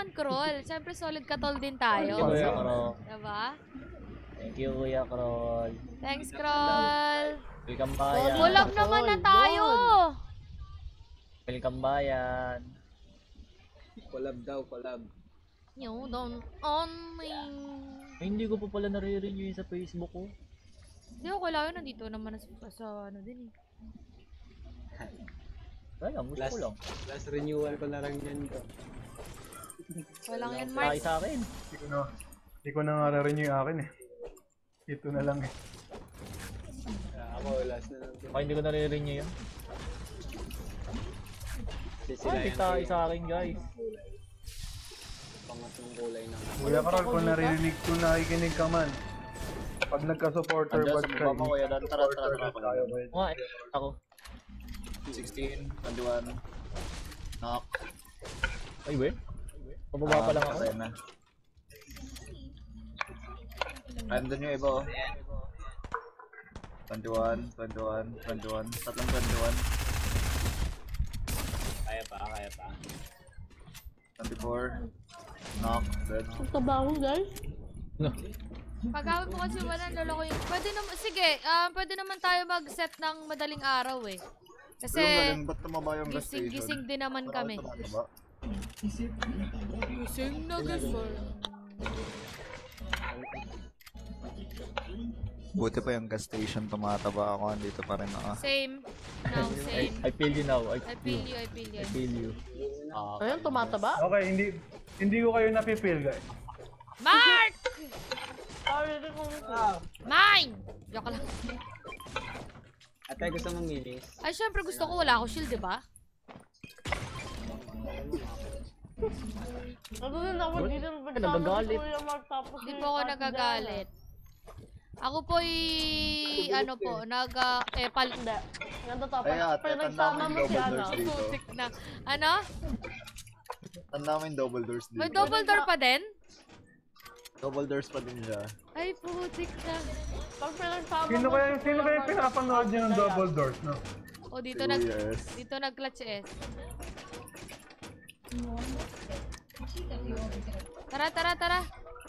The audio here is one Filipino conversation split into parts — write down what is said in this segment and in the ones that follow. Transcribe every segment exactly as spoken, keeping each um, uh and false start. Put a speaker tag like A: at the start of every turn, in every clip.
A: naman, Krol. Siyempre, solid katol din tayo.
B: Thank you, Kuya Krol.
A: Diba?
B: Thank you, Kuya Krol.
A: Thanks, Krol.
B: Welcome bayan.
A: Collab naman na tayo.
B: Welcome bayan.
C: Collab daw, collab.
A: You don't own me.
B: Ay, hindi ko pa pala nare-renew yun sa Facebook ko.
A: Hindi ko kailangan, nandito naman sa, sa ano din eh.
B: Wala, gusto ko lang.
C: Last renewal ko na lang yan to.
A: Walang yan, Mark.
B: Ay, sa akin.
D: Hindi ko na, hindi ko na nga nare-renew yung akin eh. Ito na lang eh.
C: Uh, ako, last na lang.
B: Ay, hindi ko nare-renew yun. Ay, kita sa akin, guys.
C: Pangatlong kulay na nga.
D: Kuya Karol, kung naririnig ko, nakikinig ka man. Pag nagka-supporter
B: Andyan
D: bag
B: sa
D: ka,
B: baba ko, yan. Tara, tara, tara.
D: tayo.
B: Nga, eh, ako. sixteen, twenty-one. Knock. Ay, we? Pababa pa lang ako. Andun yung iba, oh. twenty-one, twenty-one, twenty-one. Tatlong twenty-one.
C: Kaya pa, kaya pa.
B: twenty-four. Knock. Dead.
E: Ang tabaho, guys.
B: No.
A: Pag-awit mo kasi wala, lolo ko yung... Pwede naman, sige, um, pwede naman tayo mag-set ng madaling araw eh. Kasi, gising-gising din naman kami. Gising na gising.
F: Buti pa yung gas station, tumataba ako, dito pa rin ako.
A: Same. No, same.
B: I, I feel you now. I,
A: I feel you, I feel you.
B: I feel you. Uh,
E: Ayun, tumataba.
D: Okay, hindi hindi ko kayo napipil, guys.
A: Mark!
E: Sorry, hindi ko
A: Mine! Joke lang.
C: Ate, gusto mong minis?
A: Ay, syempre gusto ko, wala ako shield, diba?
E: Ano din ako, hindi din
B: Nagagalit.
A: Hindi po ako nagagalit. Ako po'y, ano po, nag, uh, eh, pal...
E: Hindi. Ganda to.
F: Ay, ate,
E: Pero
F: tanda
E: nagsama
F: mo
E: mo
F: yung
E: si
F: double
E: ano.
F: doors dito.
A: Putik na. Ano?
F: Tanda mo yung double doors dito.
A: May double door pa din?
F: Double doors pa din siya.
A: Ay, putik na.
E: Pag pinagsama
D: Sino
E: mo
D: kaya,
E: si
D: sino
E: Kuya
D: kaya
E: Mark,
D: pinapanood niyo ng double doors, no?
A: O, dito
F: Two
A: nag...
F: years.
A: Dito nag-clutch S. Tara, tara, tara.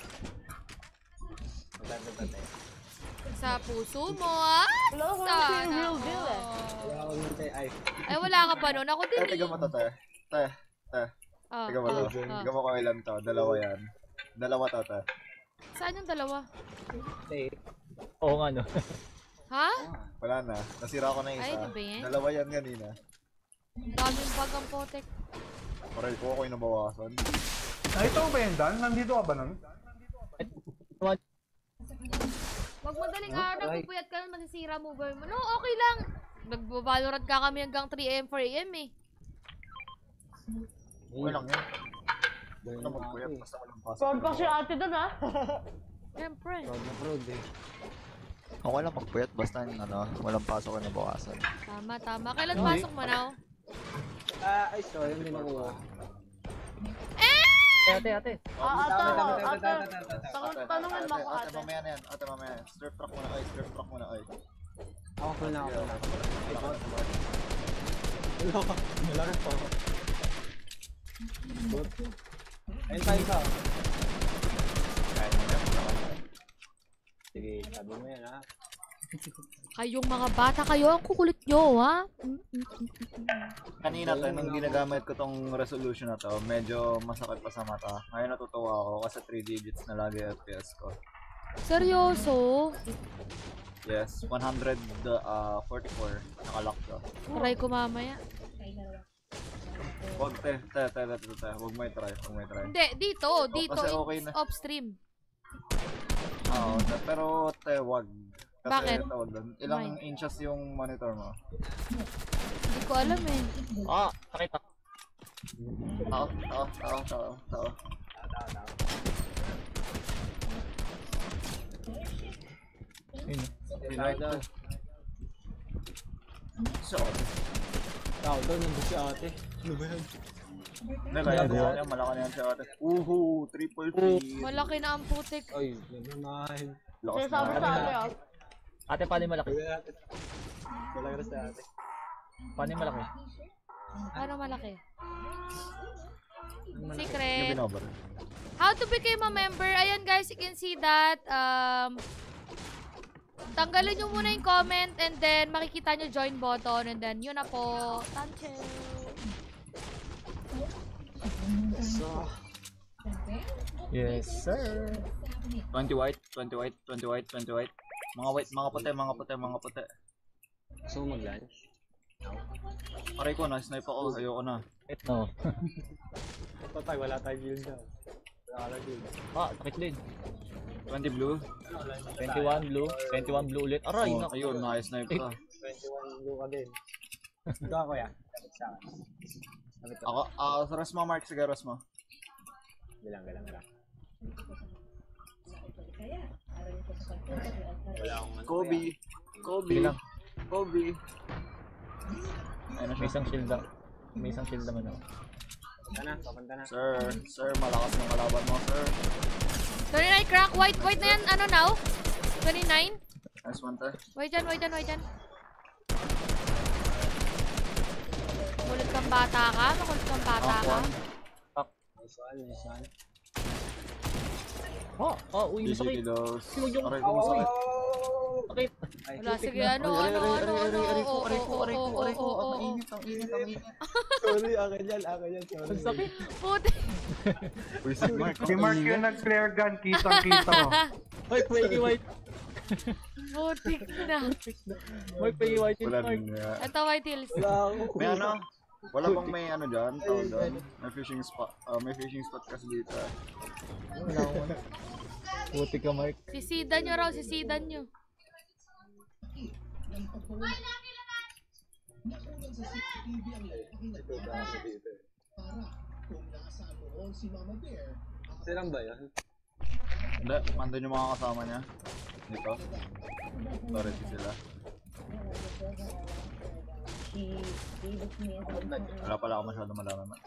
A: Sa puso mo, ah!
E: Wala ko
A: Sana
E: kasi real deal eh.
C: Wala ako nung tay, ay.
A: Ay, wala ka pa nun. Ako din
F: Eh,
A: eh.
F: tiga mo to, te. Te, te.
A: Ah,
F: Tiga mo
A: ah,
F: to.
A: ah.
F: Tiga mo kung ilan to. Dalawa yan. Dalawa to, te.
A: Saan yung dalawa?
C: Tay.
B: Oo nga, no.
A: Ha?
F: Wala na. Nasira ko na
A: Ay,
F: isa.
A: di ba yan?
F: Dalawa yan kanina.
A: Daming bag ang potek.
F: Paray ko ako yung nabawasan.
D: Nakita mo ba yun, Dan? Nandito ka ba nun?
A: Wag madaling araw, nagpupuyat ka nun, masisira mover mo. No, okay lang. Nag-Valorant ka kami hanggang three A M, four A M eh.
F: Okay lang yun. Ano magpuyat basta walang pasok.
E: Proud pa si ate dun ha.
A: Siyempre.
C: Proud na proud eh.
F: Okay lang magpuyat basta ano, walang pasok na bukasan.
A: Tama, tama. Kailan pasok mo na?
C: Ah, ay, sorry, hindi nakuha.
A: Eh!
B: Ate, ate.
E: Ah, ate,
C: Tama, tama,
E: ate.
C: tama, tama, tama, tama.
E: Tanong- Tanungin mo ako
F: Ate,
E: ate.
F: mamaya na yan. Ate, mamaya. Surf truck muna ay. Surf truck muna ay.
C: Ako ko na, ako na. Wala ka. Wala ka pa. Ayun tayo ka. Sige, sabi mo yan ha.
A: Kayong mga bata kayo, ang kukulit nyo, ha?
F: Kanina to, nung ginagamit ko tong resolution na to, medyo masakit pa sa mata. Ngayon natutuwa ako kasi three digits na lagi F P S ko.
A: Seryoso?
F: Yes, one forty-four. Nakalock to.
A: Try ko mamaya.
F: Huwag te, te, te, te, te, te. Huwag mo i-try, huwag mo i-try.
A: Hindi, dito, dito,
F: kasi okay na.
A: off stream.
F: Oo, te, pero te, wag. Kasi
A: Bakit?
F: tawag doon. Ilang inches yung monitor mo?
A: Hindi ko alam eh.
B: Ah, sakit ako.
F: Tao, tao, tao, tao, tao.
B: Ayun.
F: Pinay to. So,
C: Tao daw, nandun si ate. Ano ba yan?
F: hindi kaya gawa niya, malaki na yan siya ate. Uhu, triple P.
A: Malaki na ang putik.
C: Ay, nagmamahal.
F: Lakas
E: Kasi sabi
F: na.
E: sa ate ah.
B: Ate, paano yung malaki?
C: Wala ate. Wala ka na sa ate.
B: Paano yung malaki?
A: Paano malaki? Secret.
F: binobar.
A: How to become a member? Ayan guys, you can see that. Um, tanggalin nyo muna yung comment and then makikita nyo join button and then yun na po. Tanche.
C: So,
B: Yes, sir.
F: twenty white, twenty white, twenty white, twenty white. Mga white, mga puti, mga puti, mga puti.
C: so mag-lunch.
F: Aray ko, na-snipe ako. Ayoko na.
B: Ito.
C: Ito tayo, wala tayong guild daw. Wala tayong guild.
B: Ah, sakit din.
F: twenty blue.
B: twenty-one blue. twenty-one blue ulit. Aray,
F: Oh,
B: naku.
F: ayun, na-snipe ka.
C: twenty-one blue ka din. Ito ako ya. Sabit sa akin. Sabit ako.
F: Ako, ah, uh, Rosma, Mark, sige, Rosma.
C: Bilang, bilang, bilang. Wala akong ano.
F: Kobe. Kobe.
B: Sige lang.
F: Kobe. Ayun na
B: May
F: siya.
B: isang shield daw. May isang shield naman ako.
C: Papunta na, papunta na.
F: Sir, sir, malakas ng kalaban mo, sir.
A: twenty-nine crack. White, white na yan. Ano now? twenty-nine?
F: Nice one, te.
A: White dyan, white dyan, white dyan. Makulit kang bata ka? Makulit kang bata
F: Knock
A: ka?
F: one.
C: Nice one, nice one.
B: Oh, oh, uy,
F: D C
B: masakit.
F: Kidos.
B: Yung- yung-
F: Aray ko, masakit.
B: Sakit.
C: Ay,
A: Wala,
C: putik
A: sige,
C: na.
A: ano,
F: Aray,
A: ano,
F: aray,
A: ano,
F: aray,
A: ano,
F: aray, aray ko,
A: oo,
F: aray ko,
A: oo,
F: aray ko,
A: oo,
F: aray ko.
A: oo,
F: Ang
A: oo.
F: init, ang init, ang init.
C: Sorry, akin yan, akin yan. Sorry.
B: Ang sakit.
A: Puti.
F: Uy, si Mark,
D: Si Mark yung nag-flare gun, kitang-kita ko.
B: Ay, pwede white.
A: Putik na.
B: May pwede white yung
F: Wala
B: Mark.
F: din nga.
A: Ito, white hills.
C: Wala ako.
F: May ano? Wala bang may ano dyan? Tawag doon? May fishing spot. Ah, may fishing spot kasi dito.
B: Wala ako. Puti ka, Mark.
A: Sisidan nyo raw, sisidan nyo.
C: Silang ba yun?
F: Hindi, mandun yung mga kasama niya. Dito. Sorry, si sila. Wala pala ako masyado malaman, Max.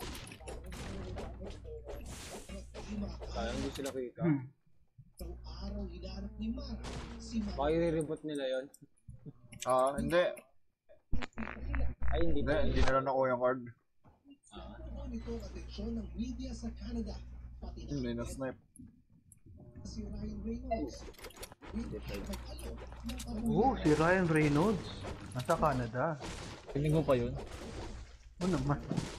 C: Sayang di sila kita. Baka i-reboot nila yun.
F: Ah, hindi.
C: Ay, hindi
F: Hindi,
C: pa.
F: hindi na lang ako yung card. Hindi na snipe.
D: Oo, si Ryan Reynolds. Nasa Canada.
B: Tingin mo pa yun?
D: Oo naman.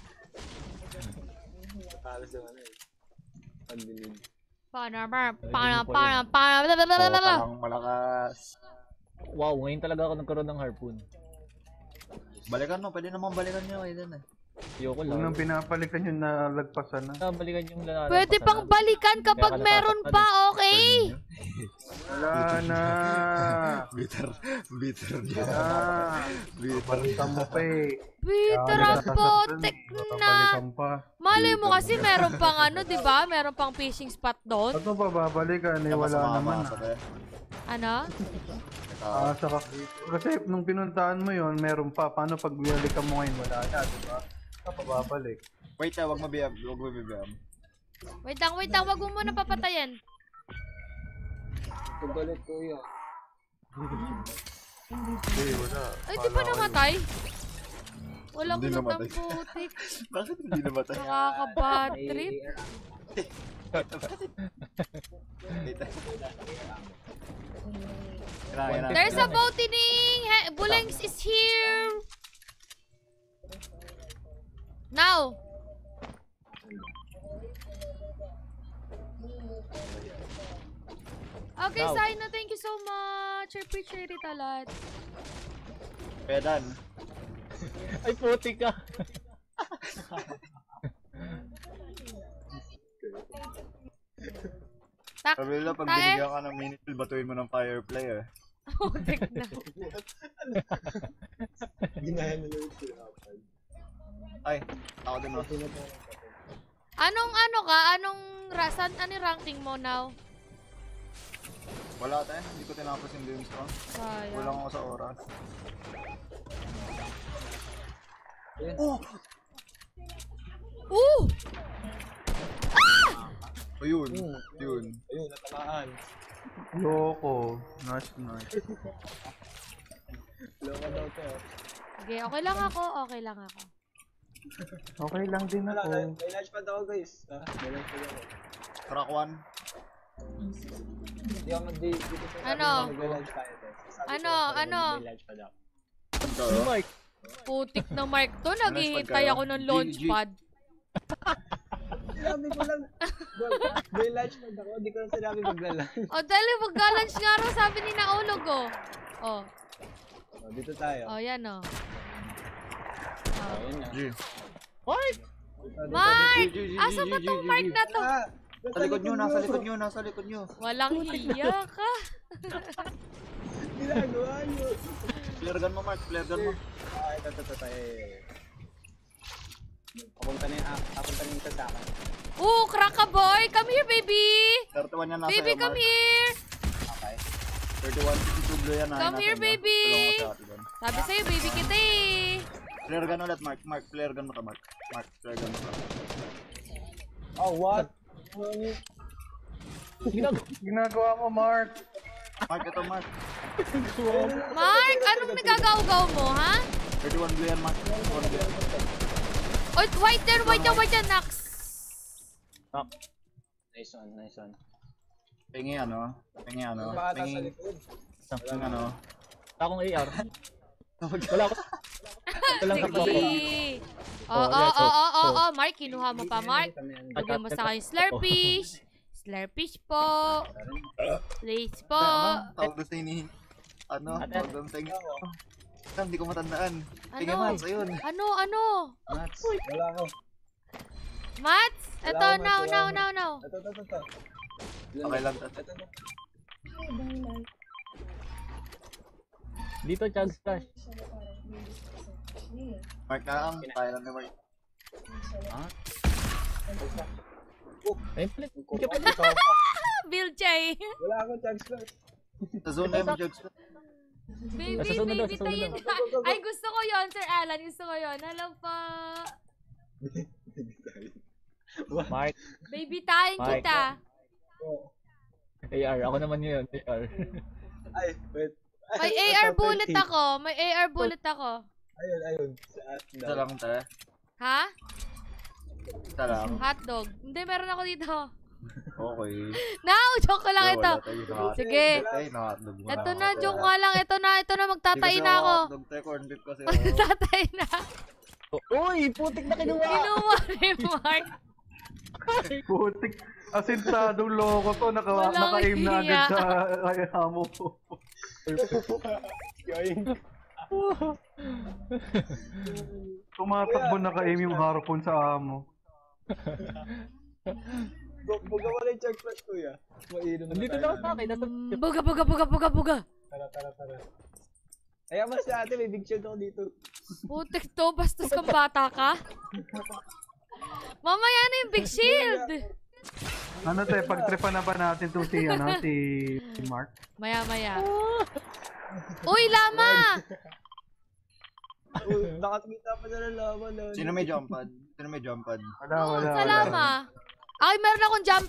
C: Matalas yung ano eh. Pagdinig.
A: Paano, paano, paano, paano, paano,
F: Oo, parang malakas.
B: Wow, ngayon talaga ako nagkaroon ng harpoon.
F: Balikan mo, pwede naman balikan niyo kayo dun eh.
B: Ayoko
D: Huwag
B: lang.
D: nang pinapalikan yung nalagpasan na.
B: Ah, balikan yung lalaki.
A: Pwede pang balikan kapag
B: Kaya ka
A: meron
B: natatakpan
A: pa, okay?
D: Wala na.
F: Bitter, bitter niya.
D: Ah,
F: Bitter.
D: balikan mo pa eh.
A: Peter, ang potek na.
D: Balikan pa.
A: Mali mo kasi meron pang ano, di ba? Meron pang fishing spot doon.
D: Ba't mo pa babalikan eh, wala naman ah.
A: Ano?
D: Ah, saka, kasi nung pinuntahan mo yon meron pa. Paano pag binalikan mo ngayon, wala na, di ba? Kapababalik.
F: Wait ah, wag mabiyam, wag mabiyam.
A: Wait lang, wait lang. Wag mo muna papatayin.
C: Pagbalit ko yun.
D: Hindi, wala.
A: Ay, di ba namatay? Walang
F: Hindi
A: loot ang
F: namatay.
A: putik.
F: Bakit hindi namatay?
A: Nakaka-bad trip. There's a boating! He- Bulengs is here! Now! Okay,
B: Now.
A: Saina, thank you so much. I appreciate it a lot.
F: Pedan.
B: Ay, puti ka.
A: Tak,
F: Sabi nila, pag
A: tae.
F: binigyan ka ng minifill, batuin mo ng fireplay eh.
A: Putik na.
C: Ginaya nila yung sila.
F: Ay, ako din oh.
A: Anong ano ka? Anong rasan? Ano yung ranking mo now?
F: Wala tayo, hindi ko tinapos yung games ko.
A: Sayang.
F: Kulang ako sa oras.
A: Oh! Ooh!
F: Ayun, yun.
C: Ayun, natamaan.
D: Loko. Nice, nice.
C: Loko daw to.
A: Okay, okay lang ako. Okay lang ako.
D: Okay lang din
C: Wala,
D: ako.
C: may may launch pad ako guys. Ha? May launch pad ako.
F: Crack one.
C: Hindi ako mag-date dito sa
A: Ano?
C: mag-launch tayo guys. Sabi
A: Ano?
C: ko, pag
A: Ano?
C: May launch pad ako.
B: Si Mike.
A: Putik na mark to. Naghihintay ako ng launchpad.
C: Sinabi ko lang, may lunch pad ako, hindi ko lang sinabi magla-lunch.
A: O, dali, mag-lunch nga raw, sabi ni Naulog, oh. Oh,
C: Oh, dito tayo.
A: oh, yan, oh.
C: Oh, yun na.
F: G.
B: Mike!
C: Dito, dito,
A: Mark!
F: G, G, G,
A: Asa
F: G,
A: ba
F: G,
A: tong
F: G,
A: mark
F: G.
A: na to?
C: Ah,
F: Sa likod nyo, nasa likod nyo, nasa likod nyo.
A: Walang hiya ka.
C: Ginagawa nyo.
F: Flare gun mo, Mark, flare gun mo.
C: Ah, ito, ito, ito, tayo. Papunta na yung, ah, papunta na yung isa sa akin.
A: Oh, Kraka boy! Come here, baby!
F: thirty-one yan nasa
A: Baby,
F: iyo,
A: come
F: Mark.
A: here!
C: Okay.
F: thirty-one, fifty-two blue yan. ah,
A: Come
F: nasa
A: here,
F: inyo.
A: baby.
F: Tulungan ko si ate doon.
A: Sabi sa'yo, baby kita eh.
F: Flare gun ulit, Mark. Mark, flare gun mo ka, Mark. Mark, flare gun mo ka.
C: Oh, what? Ano?
D: Ginagawa mo, Mark.
F: Mark, ito, Mark.
A: Mark, anong nagagaw-gaw mo, ha?
F: thirty-one blue yan, Mark. thirty-one blue yan.
A: Oh, white yan, white yan, white yan, Nax.
C: Nice one, nice one.
F: Pingi ano? Pingi ano?
C: Yung bata sa
F: Pingi
C: likod.
F: Pingi ano?
B: Akong A R. Wala ko. Wala ka pa.
A: Sige. Oo,
B: Oh,
A: oo,
B: let's
A: oo,
B: go.
A: oo,
B: Oh.
A: oo, Mark, kinuha mo pa, Mark. Lagyan mo sa akin slurpish. Slurpish po. Please po.
F: Tawag doon sa ini. Ano? Tawag doon sa ini. Hindi ko matandaan. Pingi
A: Ano?
F: Mats, ayun.
A: Ano, ano?
C: Mats, wala ako.
A: Mats? Ito,
C: Wala ako,
A: now,
C: Mats,
A: now,
C: wala
A: now,
C: ako.
A: now.
C: Ito, ito, ito, ito.
F: Okay lang.
C: Ito, ito.
B: Dito, Chug Splash.
F: Mark na lang. Tayo lang ni Mark.
B: Ayun pala.
C: Kung ako ikaw pa.
A: Bill Chay.
C: Wala ako, Chugs Plus.
F: Sa zone na yung jugs.
A: Baby,
B: Sa sunod daw,
A: baby,
B: sa sunod
A: tayin.
B: daw.
A: Ay, gusto ko yon, Sir Alan. Gusto ko yon. Hello po.
B: Mark.
A: Baby, tayin
B: Mike.
A: kita.
B: A R. Ako naman yun. A R.
C: Ay, wait.
A: May A R bullet ako. May A R bullet ako.
C: Ayun, ayun. Sa at
F: Isa lang, te.
A: Ha?
F: Isa lang.
A: Hotdog. Hindi, meron ako dito.
F: Okay.
A: Now, joke ko lang
F: Wala
A: ito.
F: tayo sa hotdog.
A: Sige.
F: Wala tayo na hotdog. Wala
A: Ito
F: ako,
A: na,
F: te.
A: joke nga lang. Ito na, ito na. Magtatay na ako.
F: Hotdog, te. Corn beef kasi ako.
A: Magtatay na.
B: Uy! Putik na kinuha!
A: Kinuha ni Mark.
D: Putik. Asintadong loko to. Naka,
A: Walang
D: naka-aim na agad
A: hiya.
D: sa ay, amo ko. Tumatakbo naka-aim yung harpoon sa amo.
C: Buga wala yung Chugs Plus, kuya. Mainom na
B: Nandito
C: tayo.
B: lang sa akin. Nasa...
A: Mm, Buga, buga, buga, buga, buga.
C: Tara, tara, tara. Kaya mas sa atin, may big shield ako dito.
A: Putik to, bastos kang bata ka. Mamaya na yung big shield.
D: Ano te, pagtripan na ba natin to si, ano, si, si Mark?
A: Maya, maya. Uy, lama!
C: Uy, nakakita pa na ng laman. ah.
F: Sino may jump pad? Sino may jump pad?
D: Wala,
A: Oo,
D: wala,
A: sa
D: wala.
A: lama. Ay, meron akong jump.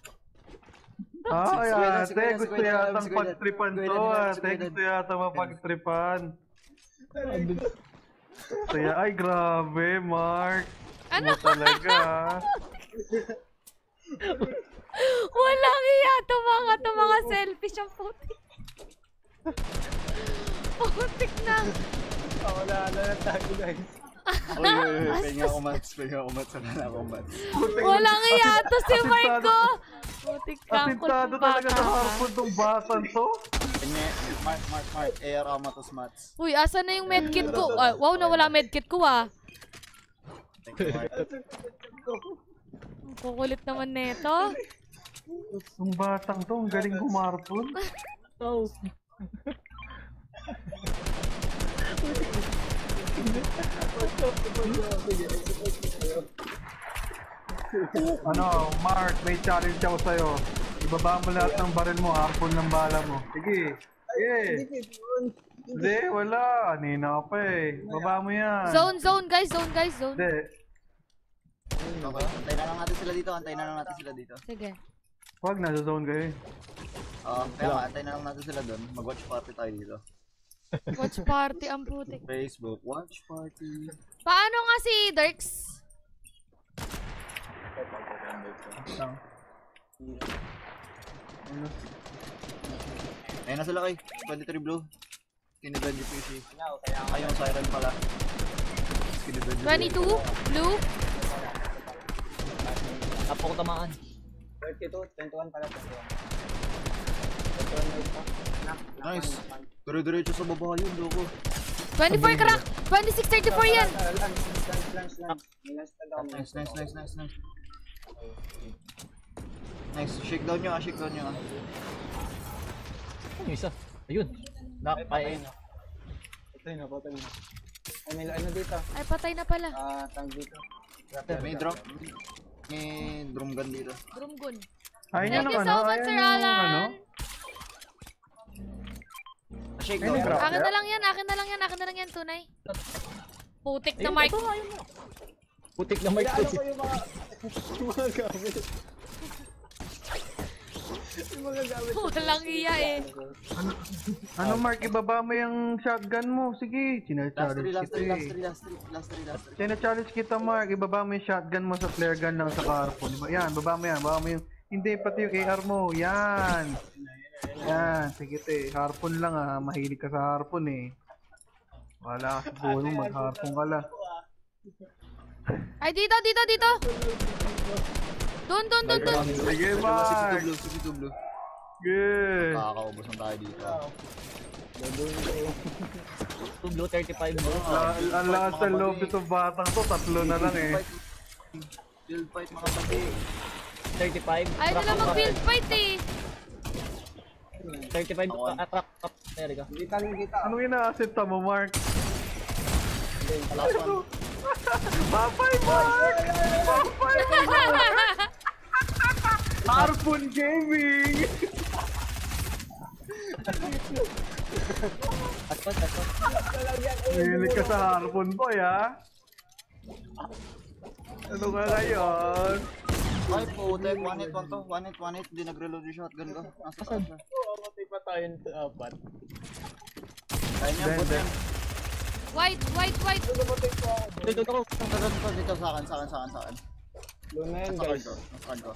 D: Ay,
F: Si Kuya, si
D: ate,
F: Kuya, si
D: gusto
F: Kuya,
D: yatang
F: si Kuya,
D: pagtripan
F: si Kuya,
D: to,
F: si Kuya, si
D: ate.
F: Kuya.
D: Gusto yatang mapagtripan. Kaya, ay, grabe, Mark.
A: Ano?
D: Mo talaga.
A: Walang iya. Ito mga, ito mga selfish ang putik. Putik na.
C: Ah, wala na ng tago, guys.
F: Uy, uy, uy. Pahinga ako, Mats. Pahinga ako, Mats. Wala na ako, Mats.
A: Walang iya. Ito si Marco. Putik ka ang
D: Asintado
A: kulpong
D: talaga
A: bata
D: sa
A: ka.
D: harpoon tong batan to.
F: Pingi, Mark, Mark, Mark. A R Amatos, Mats.
A: Uy, asa na yung medkit ko? Ah, wow, nawala medkit ko ah.
F: Thank you, Mark.
A: Ang kukulit naman neto.
D: Yung batang to, ang galing gumarpon.
B: Oh.
D: Ano, Mark, may challenge ako sa'yo. Ibaba mo lahat ng baril mo, harpoon ng bala mo. Sige. Sige. Hindi, wala. Anina ka pa eh. Baba mo yan.
A: Zone, zone guys, zone guys, zone.
D: Hindi.
F: Okay, antay na lang natin sila dito. Antay na lang natin sila dito.
A: Sige.
D: Wag, nasa zone kayo.
F: Oo, kaya nga, antay na lang natin sila doon. Mag-watch party tayo dito.
A: Watch party ang putik.
F: Facebook, watch party.
A: Paano nga si Dirks?
F: Ayun na sila kay. twenty-three blue. Kiniban G P C. Ay, yung siren pala. Kiniban G P C.
A: twenty-two? Blue?
B: Tapo ko tamaan.
C: thirty-two, twenty-one pala, twenty-one. twenty-one na ito.
F: Nice. Dire-diretso sa baba yun, loko.
A: twenty-four crack! twenty-six thirty-four yan!
C: Lance, lance, lance, lance. Lance na daw.
F: Nice, nice, nice, nice, nice. Nice, shake down nyo ah, shake down nyo ah.
B: Ano yung isa? Ayun. Knock, ay.
C: Patay na, patay na. Ay, may ano dito.
A: Ay, patay na pala.
C: Ah, tag dito.
F: May drop. May drum gun dito.
A: Drum gun.
D: Ayun
A: Thank
D: yung
A: you
D: ano,
A: so much,
D: ayun
A: Sir
D: yung ano.
A: Alan.
F: Shake
D: Ayun
F: down.
D: yung drop.
A: Akin na lang yan, akin na lang yan, akin na lang yan, tunay. Putik na mic.
B: Putik na mic.
C: Ano ko yung mga... yung mga gamit. Yung mga gamit.
A: Walang iya eh.
D: Ano Mark, ibaba mo yung shotgun mo. Sige,
F: Last
D: china-challenge
F: three, last
D: kita
F: three, last
D: eh.
F: three, last three, last three, last three.
D: China-challenge kita Mark, ibaba mo yung shotgun mo sa flare gun lang sa harpoon. Diba? Yan, baba mo yan, baba mo yung... Hindi, pati yung A R mo. Yan. Yan, sige te. Harpoon lang ah, mahilig ka sa harpoon eh. Wala ka sa buhay mo, mag-harpoon ka lang.
A: Ay, dito, dito, dito. Doon, doon, doon, doon.
D: Sige
F: sixty-two
D: Mark.
F: blue, sixty-two blue.
D: Good.
F: Nakakaubos na tayo dito.
B: two blue, thirty-five blue.
D: La- Ang lakas ng loob itong batang to, tatlo na lang eh.
F: Field fight mga pati.
B: thirty-five.
A: Ayaw nila mag-field fight eh.
B: thirty-five. Ah, crack. Crack. There ka.
C: Dito, dito.
D: Anong ina-asset mo Mark?
F: Last one.
D: Papay Mark! Papay Mark! Harpoon Gaming!
B: Atwas, atwas.
D: Hilig ka sa harpoon boy ha? Ano ka ngayon?
F: Ay po, tek, one hit, one to, one hit, one hit. Hindi nag-reload yung shotgun ko. Nasa taas siya.
C: Matay pa tayo ng apat.
F: Kaya niya,
D: Then,
F: bot
D: then.
F: yan.
A: White, white, white.
F: Dito, dito, dito, dito, dito, sa akin, sa akin, sa akin, sa akin.
C: Blue na yan,
F: Nasa card
C: guys.
F: ko, nasa card ko.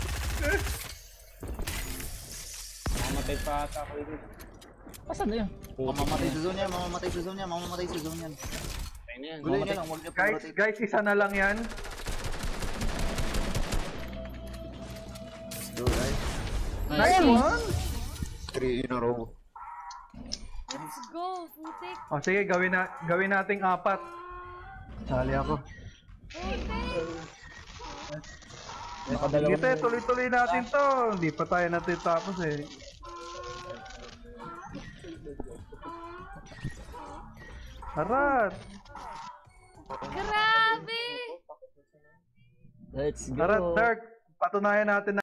C: Mamatay pa ata ako dito.
B: Asan na yun?
F: Mamamatay sa zone yan, mamamatay sa zone yan, mamamatay sa zone yan.
C: Patay na yan.
F: Gulay niya lang, huwag niya
D: Guys,
F: pa-rotate.
D: guys, isa na lang yan.
F: Let's go, guys.
D: Nice one!
F: Three in a row.
A: Let's go, putik.
D: O sige, gawin, na, gawin nating apat. Sali ako.
A: Putik.
D: Sige te, tuloy-tuloy natin to. Hindi pa tayo natin tapos eh. Harat!
A: Grabe.
B: Let's go.
D: Harat, Dark! Patunayan natin